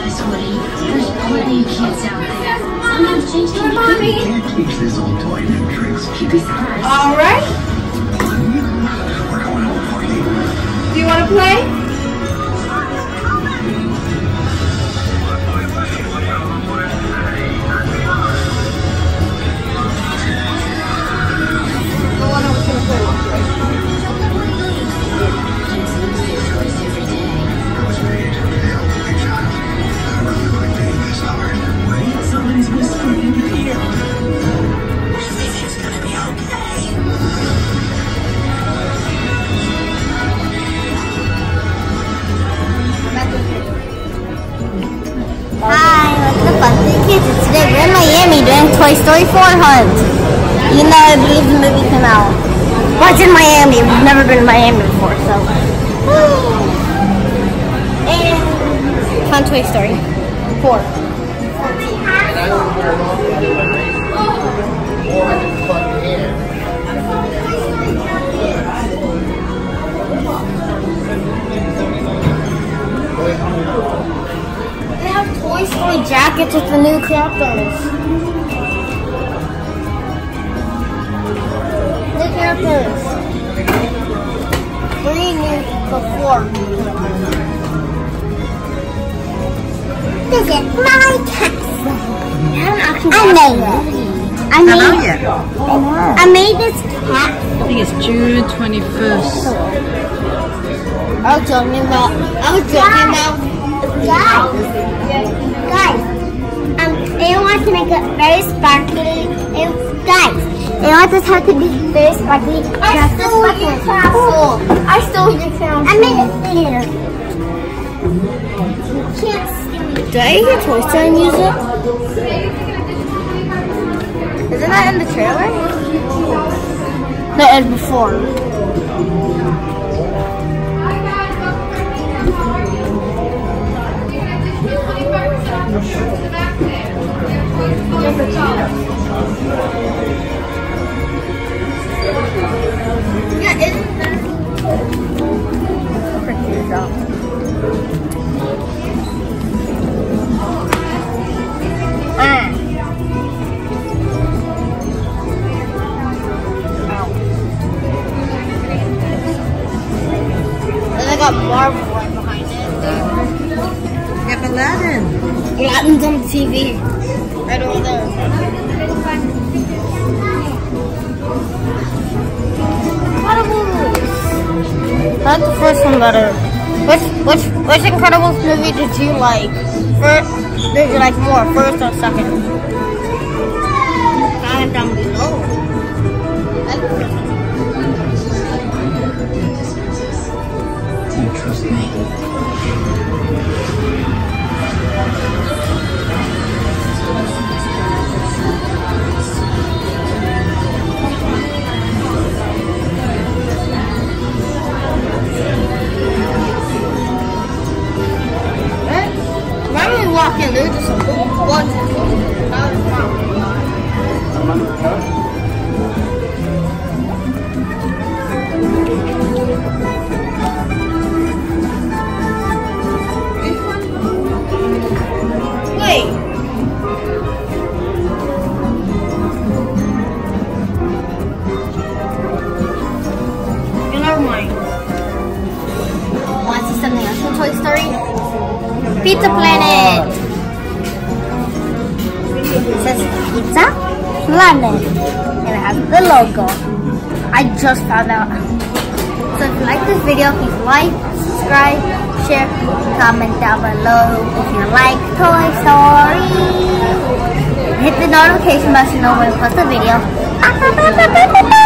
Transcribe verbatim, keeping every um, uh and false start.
Guys, Woody, there's plenty of kids out there. Sometimes change can be good. You can't teach this old toy new tricks. You'd be surprised. All right. We're going home for you. Do you want to play? Somebody's whispering in your ear. I think it's gonna be okay. Hi, what's up, Bugsy Kids? Today we're in Miami doing Toy Story four hunt. Even though I believe the movie came out. But it's in Miami. We've never been to Miami before, so. And fun Toy Story four. They have Toy Story jackets with the new characters. New characters. Three new for four. This is my castle. I made it. I made it. I made this cat. I think it's June twenty-first. I was joking about. I was joking about. Guys, guys. Um, they want to make it very sparkly. And guys, they want this house to be very sparkly. I stole your castle. I stole your castle. I made it bigger. You can't steal it. Did I hear Toy Story music? Isn't that in the trailer? No, it was before. Yeah, isn't there? Ah. And I got Marvel right behind it. You have Aladdin. Aladdin's on the T V. Right over there. I like the first one better. Which which which Incredibles movie did you like? First, did you like more? First or second? Comment down below. Like the first one. You trust me? Walk in, there's just one. Wait. Never mind. Want to see something else from Toy Story? Pizza Planet. It says Pizza Planet. And it has the logo. I just found out. So if you like this video, please like, subscribe, share, comment down below if you like Toy Story. Hit the notification button to know when I post a video.